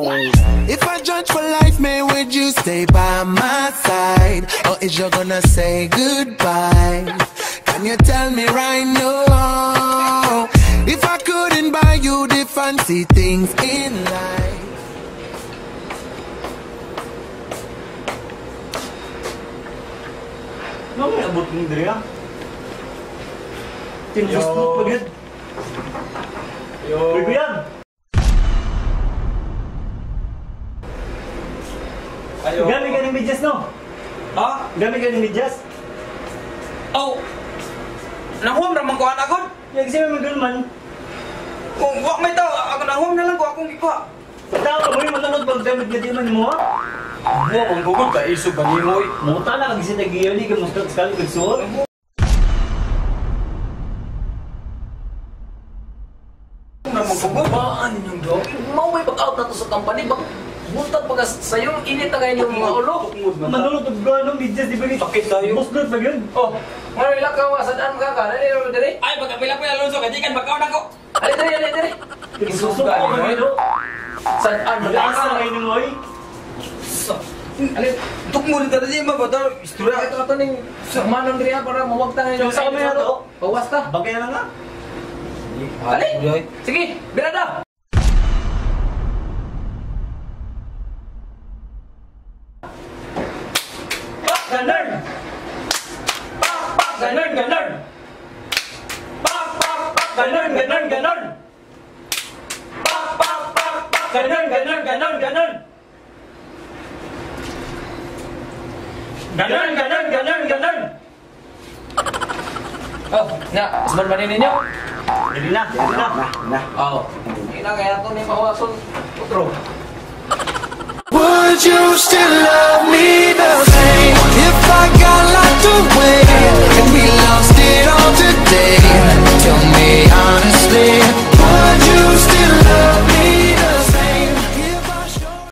If I judge for life, man, would you stay by my side? Or is you gonna say goodbye? Can you tell me right now? If I couldn't buy you the fancy things in life. Ano may abot mo diri ah? Tinfus mo pagod. Yo. Bigyan. Gami ka ng medyas, no? Ha? Gami ka ng medyas? Oh! Nahum naman ko anagod! Yung kasi may magulman. Kung wak may tao, ako nahum na lang ko akong gikuha. Pagtawa mo yung matanod pag damit ka di man mo, ha? Mo, kung bukod ka, iso ba ni mo? Muta na kag sinagiyo ni ka musta sekali kagsuot. Naman ko Baan yung dog? Mau may pag-out na to sa company. Bakit buntag pagka sa'yo, init na kayo yung mga ulo. Manulot og ano medyas di ba ni? Sakit tayo. Busdot pa yun. Oh, ngayon ilang ka masadaan ka ka. Dali, dali. Ay, pagkapila-pila Alonso, kasi kan bakaw na ko. Dali, dali, dali, dali. Isusuko ko ba ito? Sadaan, Mag-aasa na mag-aasa. kayo ng oy. Alin, tukmul ka rin ba ba? Istorya. Ito ning manong diri para mawagtan Yung sa kamera to? Pawas ka. Bagay na nga. Dali. Sige, birada. Ganun! Ganun, ganun! Ganun, ganun, ganun! Ganun, ganun, ganun, ganun! Ganun, ganun, ganun, ganun! Oh, nga, sebentar ba ninyo? Jadi na, jadi na. Oh, ina kaya to ni mawason utro. Would you still love me